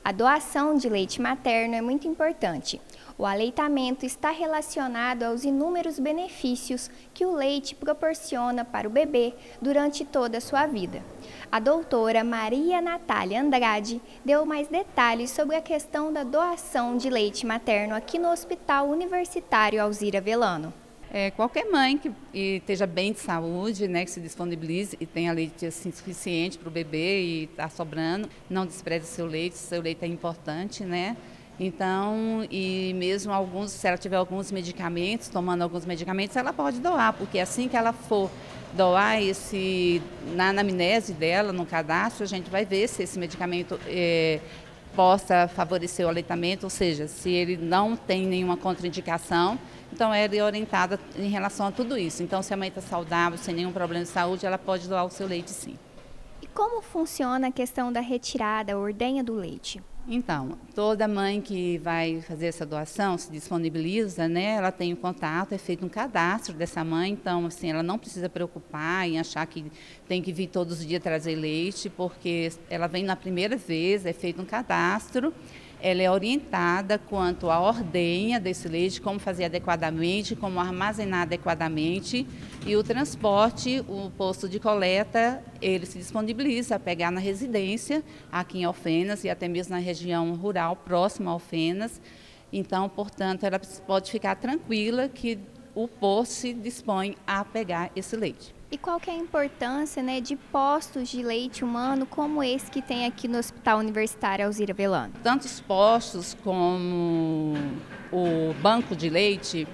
A doação de leite materno é muito importante. O aleitamento está relacionado aos inúmeros benefícios que o leite proporciona para o bebê durante toda a sua vida. A doutora Maria Natália Andrade deu mais detalhes sobre a questão da doação de leite materno aqui no Hospital Universitário Alzira Velano. Qualquer mãe que esteja bem de saúde, né, que se disponibilize e tenha leite assim, suficiente para o bebê e está sobrando, não despreze seu leite é importante, né? Então, e mesmo se ela tiver alguns medicamentos, tomando alguns medicamentos, ela pode doar, porque assim que ela for doar na anamnese dela, no cadastro, a gente vai ver se esse medicamento possa favorecer o aleitamento, ou seja, se ele não tem nenhuma contraindicação, então ela é orientada em relação a tudo isso. Então, se a mãe está saudável, sem nenhum problema de saúde, ela pode doar o seu leite, sim. E como funciona a questão da retirada, a ordenha do leite? Então, toda mãe que vai fazer essa doação se disponibiliza, né? Ela tem um contato, é feito um cadastro dessa mãe, então, assim, ela não precisa preocupar em achar que tem que vir todos os dias trazer leite, porque ela vem na primeira vez, é feito um cadastro, ela é orientada quanto à ordenha desse leite, como fazer adequadamente, como armazenar adequadamente, e o transporte, o posto de coleta, ele se disponibiliza a pegar na residência, aqui em Alfenas e até mesmo na região rural, próxima a Alfenas. Então, portanto, ela pode ficar tranquila que o posto se dispõe a pegar esse leite. E qual que é a importância, né, de postos de leite humano como esse que tem aqui no Hospital Universitário Alzira Velano? Tanto os postos como o banco de leite,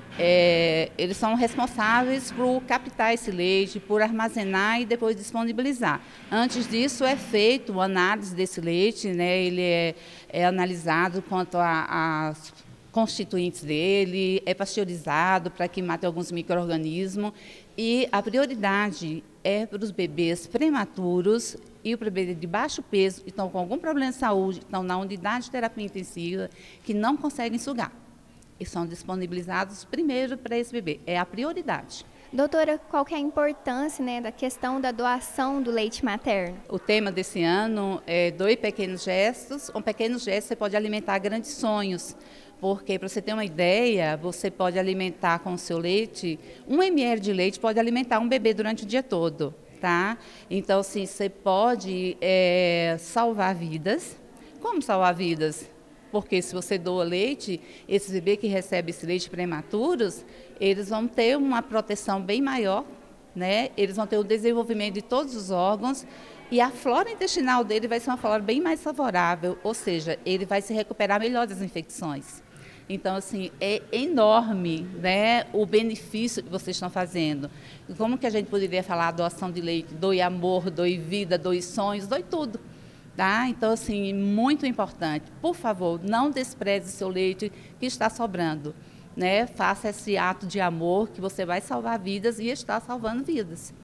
eles são responsáveis por captar esse leite, por armazenar e depois disponibilizar. Antes disso é feito uma análise desse leite, né, ele é analisado quanto às constituintes dele, é pasteurizado para que mate alguns micro-organismos e a prioridade é para os bebês prematuros e para bebês de baixo peso, que estão com algum problema de saúde, estão na unidade de terapia intensiva, que não conseguem sugar. E são disponibilizados primeiro para esse bebê, é a prioridade. Doutora, qual que é a importância, né, da questão da doação do leite materno? O tema desse ano é Doe Pequenos Gestos. Um pequeno gesto você pode alimentar grandes sonhos, porque, para você ter uma ideia, você pode alimentar com o seu leite, 1 ml de leite pode alimentar um bebê durante o dia todo, tá? Então, assim, você pode salvar vidas. Como salvar vidas? Porque se você doa leite, esses bebês que recebem esse leite prematuros, eles vão ter uma proteção bem maior, né? Eles vão ter o desenvolvimento de todos os órgãos e a flora intestinal dele vai ser uma flora bem mais favorável, ou seja, ele vai se recuperar melhor das infecções. Então, assim, é enorme, né, o benefício que vocês estão fazendo. Como que a gente poderia falar doação de leite? Doe amor, doe vida, doe sonhos, doe tudo. Tá? Então, assim, muito importante. Por favor, não despreze o seu leite que está sobrando, né? Faça esse ato de amor que você vai salvar vidas e está salvando vidas.